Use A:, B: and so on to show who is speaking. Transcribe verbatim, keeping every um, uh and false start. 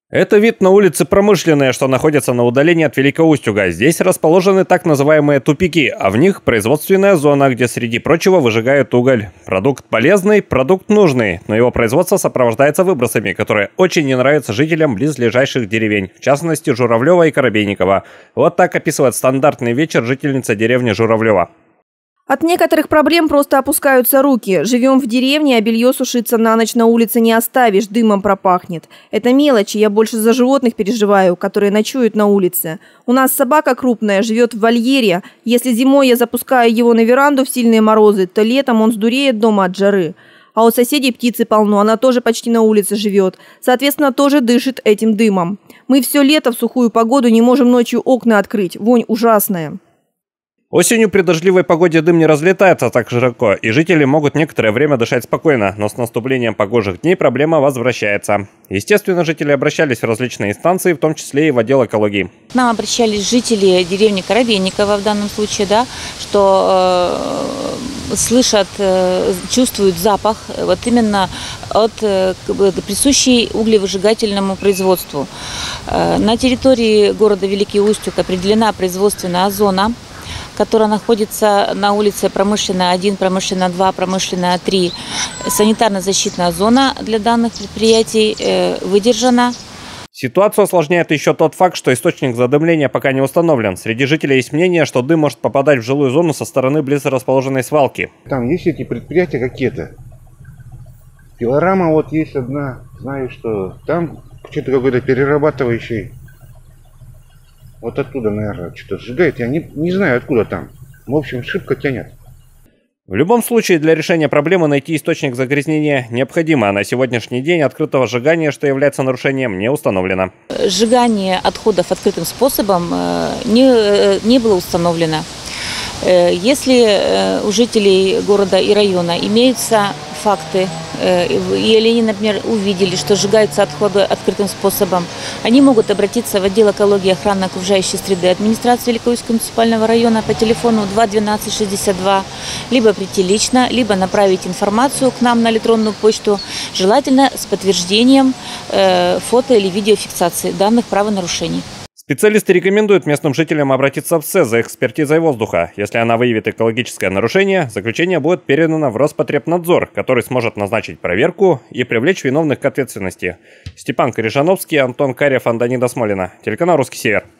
A: Это вид на улицы Промышленные, что находится на удалении от Великоустюга. Здесь расположены так называемые тупики, а в них производственная зона, где среди прочего выжигают уголь. Продукт полезный, продукт нужный, но его производство сопровождается выбросами, которые очень не нравятся жителям близлежащих деревень, в частности Журавлева и Коробейникова. Вот так описывает стандартный вечер жительница деревни Журавлева.
B: От некоторых проблем просто опускаются руки. Живем в деревне, а белье сушиться на ночь на улице не оставишь, дымом пропахнет. Это мелочи, я больше за животных переживаю, которые ночуют на улице. У нас собака крупная, живет в вольере. Если зимой я запускаю его на веранду в сильные морозы, то летом он сдуреет дома от жары. А у соседей птицы полно, она тоже почти на улице живет. Соответственно, тоже дышит этим дымом. Мы все лето в сухую погоду не можем ночью окна открыть. Вонь ужасная.
A: Осенью при дождливой погоде дым не разлетается так широко, и жители могут некоторое время дышать спокойно, но с наступлением погожих дней проблема возвращается. Естественно, жители обращались в различные инстанции, в том числе и в отдел экологии.
C: К нам обращались жители деревни Коробейникова в данном случае, да, что э, слышат, э, чувствуют запах вот именно от э, присущей углевыжигательному производству. Э, на территории города Великий Устюг определена производственная зона, которая находится на улице Промышленная один, Промышленная два, Промышленная три. Санитарно-защитная зона для данных предприятий э, выдержана.
A: Ситуацию осложняет еще тот факт, что источник задымления пока не установлен. Среди жителей есть мнение, что дым может попадать в жилую зону со стороны близко расположенной свалки.
D: Там есть эти предприятия какие-то. Пилорама вот есть одна, знаю, что там что-то какой-то перерабатывающий. Вот оттуда, наверное, что-то сжигает. Я не, не знаю, откуда там. В общем, шибко тянет.
A: В любом случае, для решения проблемы найти источник загрязнения необходимо. А на сегодняшний день открытого сжигания, что является нарушением, не установлено.
C: Сжигание отходов открытым способом не, не было установлено. Если у жителей города и района имеются факты, или они, например, увидели, что сжигаются отходы открытым способом, они могут обратиться в отдел экологии и охраны окружающей среды администрации Великоустюгского муниципального района по телефону два двенадцать шестьдесят два, либо прийти лично, либо направить информацию к нам на электронную почту, желательно с подтверждением э, фото или видеофиксации данных правонарушений.
A: Специалисты рекомендуют местным жителям обратиться в СЭС за экспертизой воздуха. Если она выявит экологическое нарушение, заключение будет передано в Роспотребнадзор, который сможет назначить проверку и привлечь виновных к ответственности. Степан Корежановский, Антон Карев, Антонида Смолина. Телеканал «Русский Север».